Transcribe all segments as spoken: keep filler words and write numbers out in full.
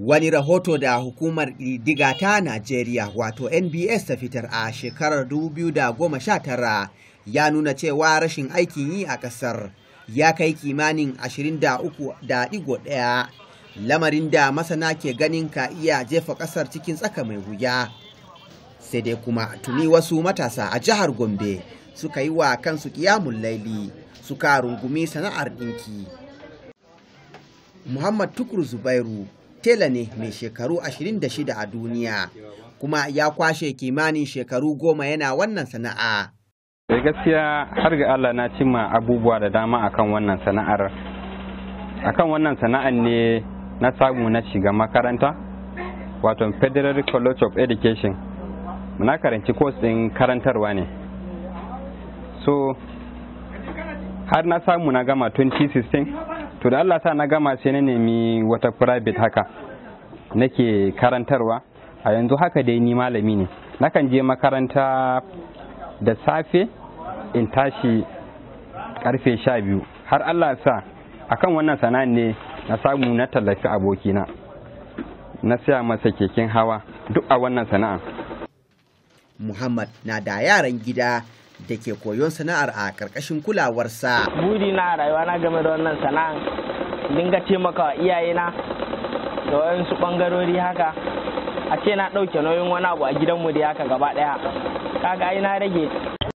Wani rahoto da hukumar ƙididdiga ta Najeriya wato N B S ta fitar a shekarar dubu biyu da goma sha tara ya nuna cewa rashin aikin yi a ƙasar ya kai kimanin ashirin da uku da ɗigo ɗaya, lamarin da masana ke ganin ka iya jefa ƙasar cikin tsaka mai wuya. Sai dai kuma tuni wasu matasa a jihar Gombe suka yi wa kansu ƙiyamun laili suka rungumi sana'ar ɗinki. Muhammad Tukur Zubairu tela ne mai shekaru ashirin da shida a duniya kuma ya kwashe kimanin shekaru goma yana wannan sana'a. Da gaskiya har ga Allah na cimma abubuwa da dama akan wannan sana'ar. Akan wannan sana'ar ne na samu na shiga makaranta wato Federal College of Education. Na karanci course ɗin karantarwa ne. So har na samu na gama twenty sixteen. To da Allah sa na gama sai na nemi wata private haka nake karantarwa. A yanzu haka dai ni malami ne. Nakan je makaranta da safe in tashi karfe sha biyu. Har Allah sa akan wannan sana'a ne na samu na tallafi abokina. Na siya masa keken hawa duk a wannan sana'a. Muhammad na da yaran gida da ke koyon sana'ar a ƙarƙashin kulawarsa. Buri na rayuwa na game da wannan sana'ar dinga taimakawa iyayena da wayansu ɓangarori haka a ce na ɗauke nauyin wani abu a gidanmu da haka gaba ɗaya kaga ai na rage.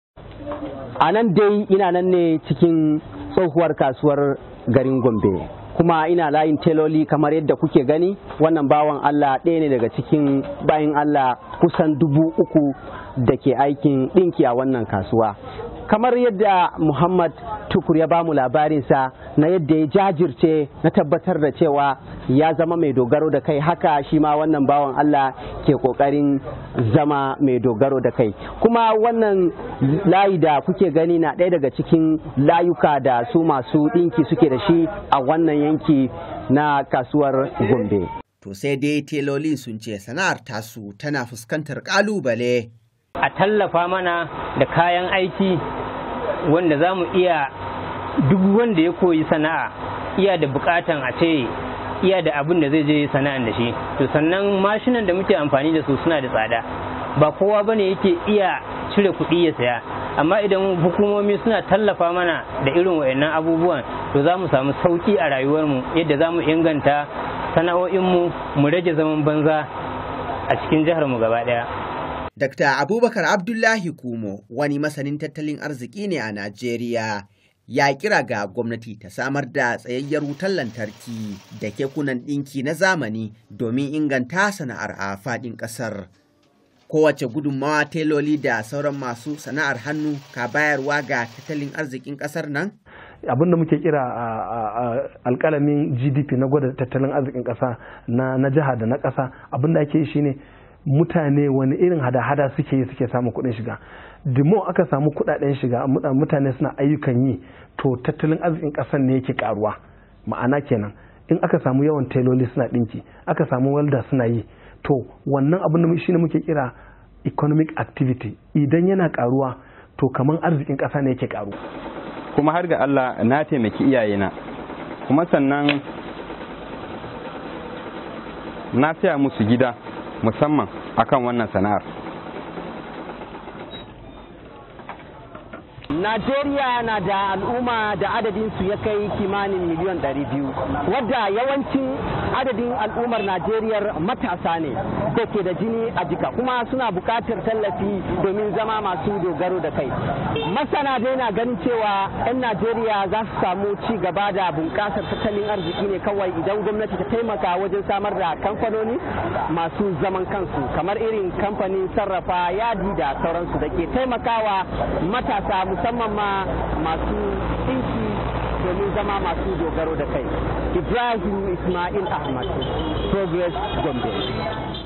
A nan dai ina nan ne cikin tsohuwar kasuwar garin Gombe kuma ina layin teloli kamar yadda kuke gani. Wannan bawan Allah ɗaya ne daga cikin bayin Allah kusan dubu uku da ke aikin ɗinki a wannan kasuwa. Kamar yadda Muhammad Tukur ya bamu labarinsa na yadda ya jajirce na tabbatar da cewa ya zama mai dogaro da kai, haka shi ma wannan bawan Allah ke kokarin zama mai dogaro da kai. Kuma wannan layi da kuke gani na ɗaya daga cikin layuka da su masu ɗinki suke da shi a wannan yanki na kasuwar Gombe. To sai dai telolin sun ce sana'ar tasu tana fuskantar ƙalubale. A tallafa mana da kayan aiki wanda za mu iya, duk wanda ya koyi sana'a iya da bukatan a ce iya da abin da zai je sana'an da shi. To sannan mashinan da muke amfani da su suna da tsada, ba kowa bane yake iya cire kuɗi ya saya, amma idan hukumomi suna tallafa mana da irin wayannan abubuwan to za mu samu sauki a rayuwarmu, yadda za mu inganta sana'o'inmu mu rage zaman banza a cikin jiharmu gaba ɗaya. Dakta Abubakar Abdullahi Kumo wani masanin tattalin arziki ne a Najeriya ya kira ga gwamnati ta samar da tsayayyar wutar lantarki da kekunan ɗinki na zamani domin inganta sana'ar a faɗin ƙasar. Kowace gudunmawa teloli da sauran masu sana'ar hannu ka bayarwa ga tattalin arzikin ƙasar nan? Abin da muke kira a alƙalamin G D P na gwada tattalin arzikin ƙasa na jiha da na ƙasa, abin da ake yi shine mutane wani irin hada-hada suke yi suke samun kuɗin shiga. Dimo aka samu kuɗaɗen shiga mutane suna ayyukan yi to tattalin arzikin ƙasar ne yake karuwa. Ma'ana kenan in aka samu yawan teloli suna ɗinki, aka samu welda suna yi, to wannan abin da shine muke kira economic activity. Idan yana karuwa to kamar arzikin ƙasa ne yake karu. Kuma har ga Allah na taimaki iyayena, kuma sannan na saya musu gida musamman akan wannan sana'ar. Najeriya na da al'umma da adadinsu ya kai kimanin miliyan ɗari biyu, wadda yawancin adadin al'ummar Najeriya matasa ne da ke da jini a jika kuma suna buƙatar tallafi domin zama masu dogaro da kai. Masana dai na ganin cewa 'yan Najeriya za su samu ci gaba da bunƙasar tattalin arziki ne kawai idan gwamnati ta taimaka wajen samar da kamfanoni masu zaman kansu kamar irin kamfanin sarrafa yadi da sauransu da ke taimakawa matasa musamman ma masu ɗinki domin zama masu dogaro da kai. Ibrahim Ismail Ahmad, Progress Gombe.